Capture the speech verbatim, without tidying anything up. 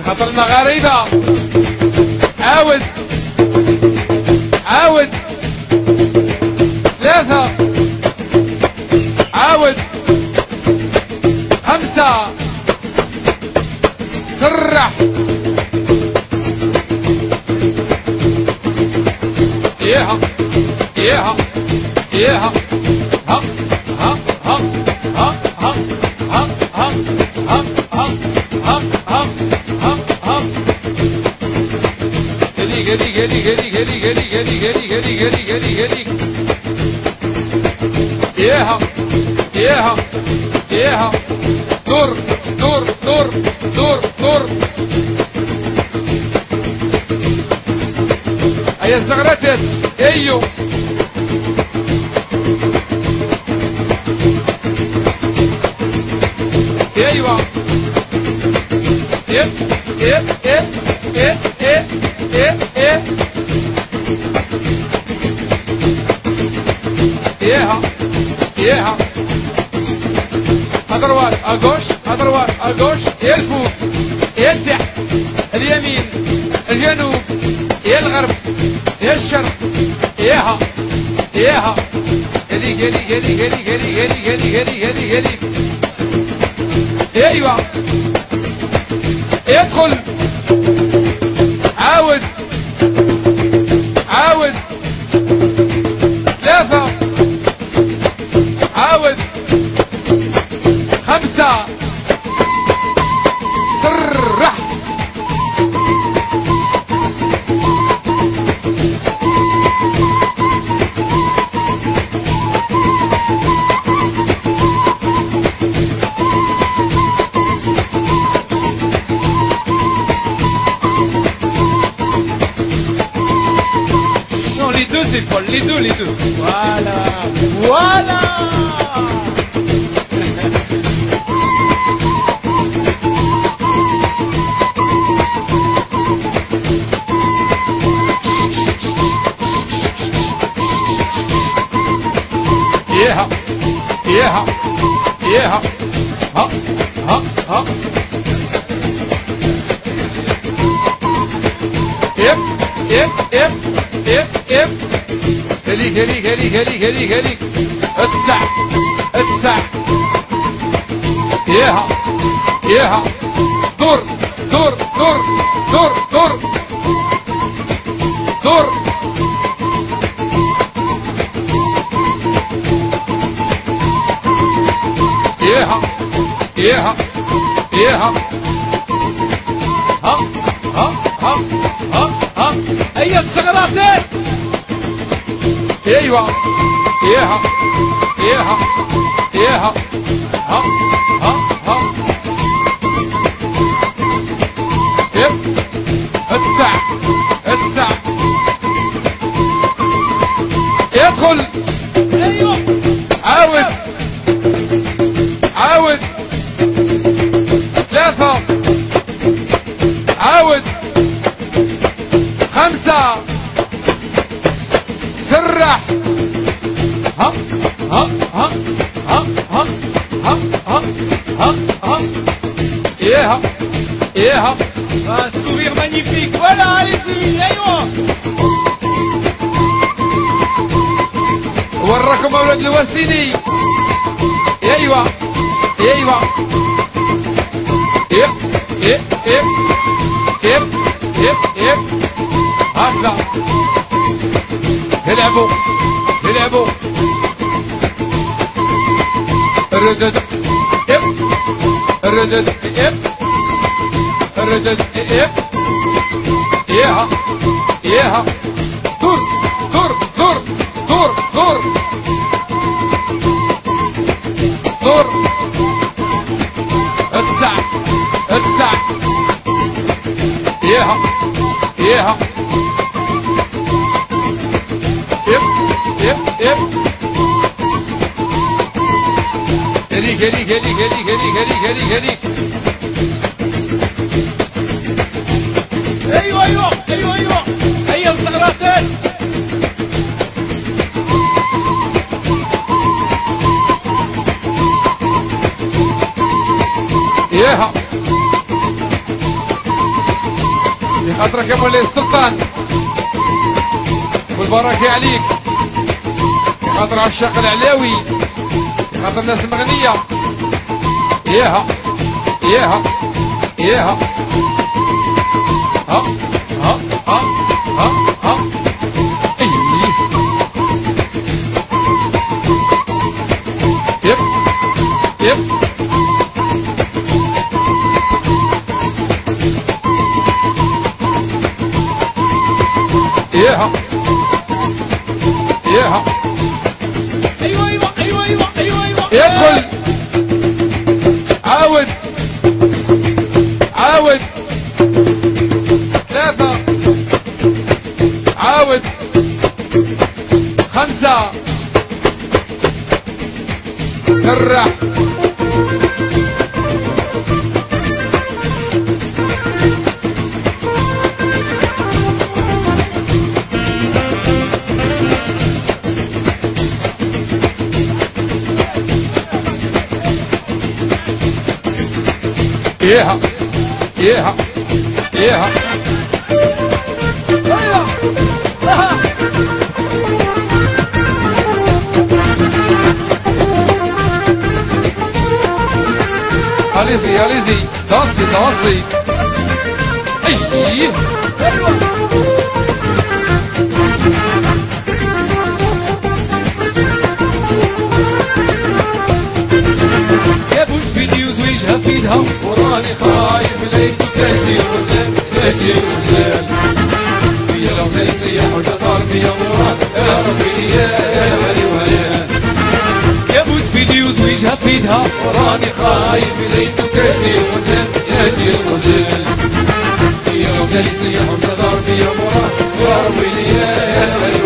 خاطر المغاربة عاود عاود ثلاثة عاود خمسة سرح ياها ياها ياها ها ها ها ها ها ها ها ها ها ها ها ها ها هديك هديك هديك هديك هديك هديك هديك هديك هديك هديك هديك ياها ياها ياها دور دور دور دور دور هيا الزغراتات ايو ايوه ايه ايه ايه ايه ايه ايه ايه ايها ايها ادروات اغوش ادروات اغوش يا الفوق يا التحت اليمين الجنوب يا الغرب يا الشرق ايها ايها هذيك هذيك هذيك هذيك هذيك هذيك هذيك هذيك هذيك ايوه ادخل عاود عاود ثلاثة عاود خمسة سرح épaules, les deux, les deux. Voilà, voilà. Yeah, yeah, yeah. Ha, ha, ha. Yep, yep, yep, yep, yep. هليك هليك هليك هليك هليك هليك اتسع اتسع ياها ياها دور دور دور دور دور دور ياها ياها ياها ها ها ها ها ها هيا الثغراتين ايوه ياها ياها ياها ها ها ها يب اتسع اتسع ادخل ايوه عاود عاود ثلاثة عاود خمسة سرح ها ها ها ها ها ها ها ها ها ايها ايها Un sourire magnifique, voilà, allez-y, ايوه وراكم اولاد الوسيني ايوه ايوه ايه ايه ايه ايه ايه ايه هكذا العبوا العبوا الردد ايه الردد ايه الردد ايه ايها ايها دور دور دور دور دور دور اتسع اتسع ايها ايها يب يب يب هليك هليك هليك هليك هليك هليك هليك هليك ايوه ايوه ايوه ايوه هيا الثغراتين ياها خاطرك يا مولاي السلطان والبركة عليك خاطر عشاق العلاوي خاطر الناس المغنية ياها ياها ياها ها ها ها ها ها ايه يب يب ياها ياها ايوه ايوه ايوه ايوه ايوه ايوه يدخل عاود عاود ثلاثة عاود خمسة سرح ياها ياها ياها Allez-y, allez-y, dansez, dansez. Aïe. يا بوس فيديوز وجهها في ايدها وراني خايف ليك تجي الغزال تجي الغزال يا الغزال سياح وجطار يا مراد يا ربي يا هلي وهلال يا بوس فيديوز وجهها في ايدها وراني خايف ليك تجي الغزال تجي الغزال يا الغزال سياح وجطار يا مراد يا ربي يا هلي